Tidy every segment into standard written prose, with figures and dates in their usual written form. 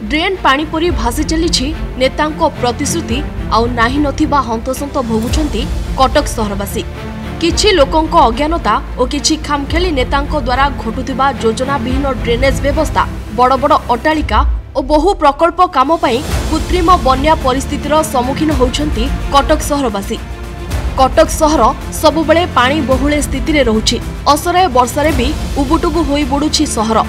Drain पानी परी भासी चली नेतांको प्रतिश्रुति आउ नाही नथिबा हंतसंत भोगुछंती कटक सहरवासी। किछि लोकंको अज्ञानता और किछि खामखेली नेतांको द्वारा घटुथिबा योजना विहीन ड्रेनेज व्यवस्था बड़ बड़ अट्टालिका और बहु प्रकल्प काम पई कृत्रिम बन्या परिस्थितिर सम्मुखीन होउछंती कटक सहरवासी। कटक सहर सबुबले पानी बहुले स्थिति रे रहुछि। असराय वर्षारे भी उबुटुबु होई बुडुछि सहर।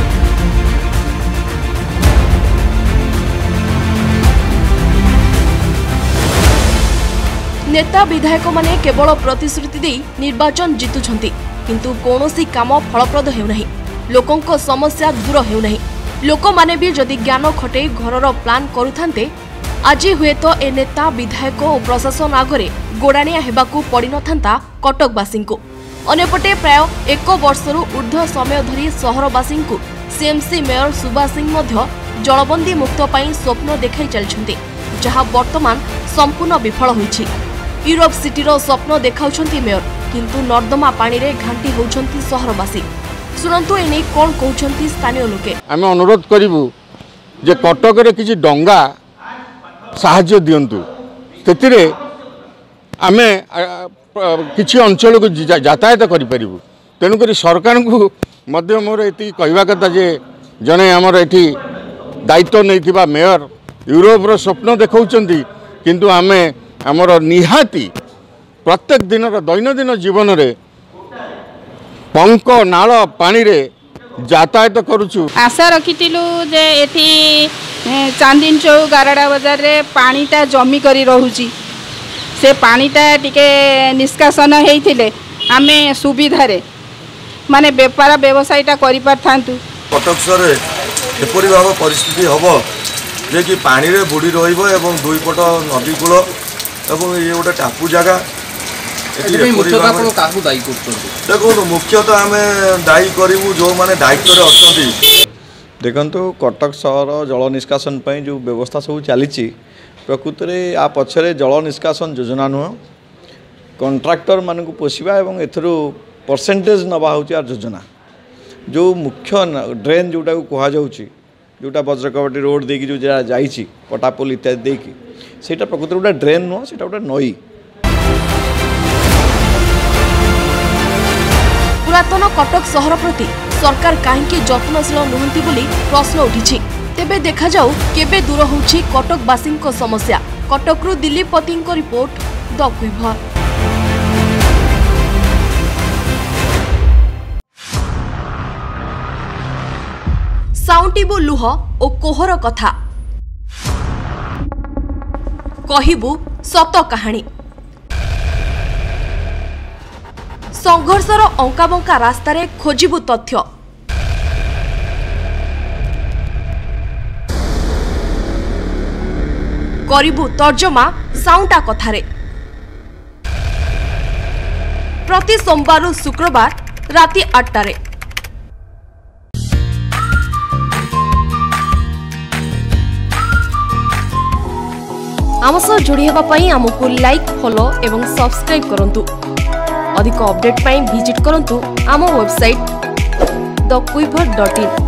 नेता विधायक माने केवल प्रतिश्रुति दे निर्वाचन जितुछंती, किंतु कोनोसी काम फलप्रद हेउनाही। लोकंको समस्या दूर हेउनाही। लोक माने भी जदि ज्ञान खटे घरर प्लान करुथांते आज हुए तो ए नेता विधायक और प्रशासन आगरे गोड़ाणिया हेबाकू पड़ी नथांता कटकवासी को। अन्यपटे प्राय 1 वर्षरू ऊर्ध्व समय धरी सहरवासी को सीएमसी मेयर सुभाष सिंह मध्य जलबंदी मुक्त पाई स्वप्न देखाई चलछंती, जहां वर्तमान संपूर्ण विफल होईछि। यूरोप सिटीर स्वप्न देखाउछंती मेयर, किंतु नर्दमा पानी रे घांटी होउछंती सहरवासी। सुनंतु एने कोन कहउछंती स्थानीय लोके। आमे अनुरोध करिवु जे कटक रे किछि डंगा साहाय्य दियंतु, तेतिरे आमे किछि अंचल को यातायात करि परिबु। तेणुकरी सरकार को मध्य मोर एति कहवा कथा जे जने हमर एठी दायित्व नैथिबा मेयर यूरोप रो स्वप्न देखाउछंती, किंतु आमे हमर निहाती प्रत्येक दिन दैनंदिन जीवन रे पंक नाल पानी रे यातायात करूछु। आशा रखिथिलु जे एठी चांदीन चौक गारडा बाजार रे पानीटा जमी करी रहुची, से पानीटा टिके निष्कासन हेइथिले आमे सुविधा रे माने व्यापार व्यवसायटा करि पारथांतु। कटक सहर एपरि भाव परिस्थिति हबो जे कि पानी रे बुड़ी रहिबो एवं दुई पट नदी कूल एवं ये गोटे टापू जगह। देखो मुख्यतः आम दायी करूँ जो मैंने दायित्व अच्छा। देखु कटक सहर जल निष्कासन पर जो व्यवस्था सब चली प्रकृत में आ पछरे जल निष्कासन योजना नुह कंट्राक्टर मान को पोषा और एथर परसेंटेज नवा हूँ योजना। जो मुख्य ड्रेन जोटा कह जोटा वज्रकवटी रोड देकी जो जाइए पटापोल इत्यादि देकी सेटा प्रकृत गोटे ड्रेन नुह से गोटे नई। पुरातन कटक सहर प्रति सरकार कहीं जत्नशील नुहंती बोली प्रश्न उठी। तेबे देखा जाऊ केबे दूर होउछि कटकवासी समस्या। कटकरू दिलीप पति रिपोर्ट, द क्विभर। साउंटिबु लुह ओ कोहर कथा कहिबु सत कहानी। संघर्षर अंकाबंका रास्तारे खोजिबु तथ्य। करिबु तर्जमा साउंटा कथारे। प्रति सोमवार शुक्रवार राति 8टारे। आम सह जोड़ी हेबा पई आमको लाइक, फॉलो एवं सब्सक्राइब करंतु। अधिक अपडेट पाई विजिट करंतु आम वेबसाइट thequiver.in।